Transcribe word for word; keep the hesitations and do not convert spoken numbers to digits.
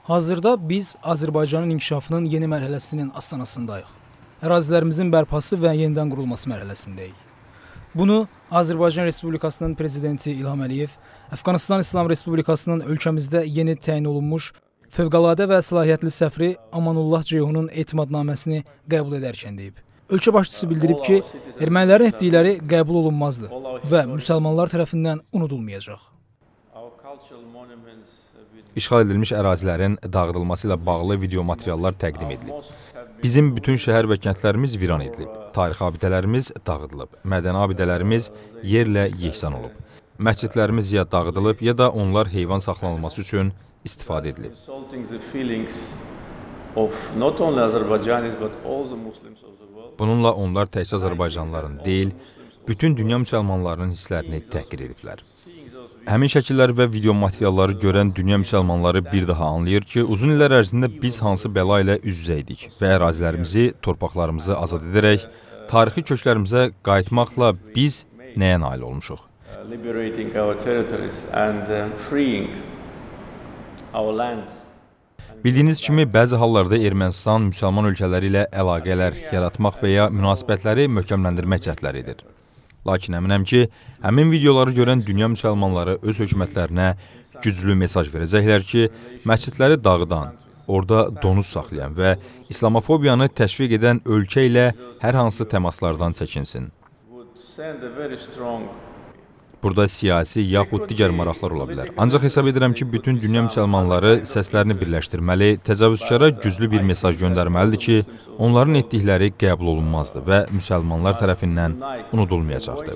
Hazırda biz Azərbaycanın inkişafının yeni mərhələsinin astanasındayıq. Ərazilərimizin bərpası və yenidən qurulması mərhələsindəyik. Bunu Azərbaycan Respublikasının Prezidenti İlham Əliyev, Əfqanıstan İslam Respublikasının ölkəmizdə yeni təyin olunmuş fövqəladə və səlahiyyətli səfiri Amanullah Ceyhunun etimadnaməsini qəbul edərkən deyib. Ölkə başçısı bildirib ki, ermənilərin etdikləri qəbul olunmazdır və müsəlmanlar tərəfindən unudulmayacaq. İşğal edilmiş ərazilərin dağıdılması ilə bağlı video materiallar təqdim edilib. Bizim bütün şəhər və kəndlərimiz viran edilib, tarixi abidələrimiz dağıdılıb, mədəni abidələrimiz yerlə yeksan olub. Məscidlərimiz ya dağıdılıb, ya da onlar heyvan saxlanılması üçün istifadə edilib. Bununla onlar təkcə Azərbaycanlıların deyil, bütün dünya müsəlmanlarının hisslərini təhqir ediblər. Həmin şəkillər və video materialları görən dünya müsəlmanları bir daha anlayır ki, uzun illər ərzində biz hansı bəla ilə üz-üzə idik və ərazilərimizi, torpaqlarımızı azad edərək, tarixi köklərimizə qayıtmaqla biz nəyə nail olmuşuq? Bildiyiniz kimi, bəzi hallarda Ermənistan müsəlman ölkələri ilə əlaqələr yaratmaq və ya münasibətləri möhkəmləndirmək cəhdləri edir. Lakin əminəm ki, həmin videoları görən dünya müsəlmanları öz hökumətlərinə güclü mesaj verəcəklər ki, məscidləri dağıdan, orada donuz saxlayan və İslamofobiyanı təşviq edən ölkə ilə hər hansı təmaslardan çəkinsin. Burada siyasi yaxud digər maraqlar ola bilər. Ancaq hesab edirəm ki, bütün dünya müsəlmanları səslərini birləşdirməli, təcavüzkara güclü bir mesaj göndərməlidir ki, onların etdikləri qəbul olunmazdır və müsəlmanlar tərəfindən unudulmayacaqdır.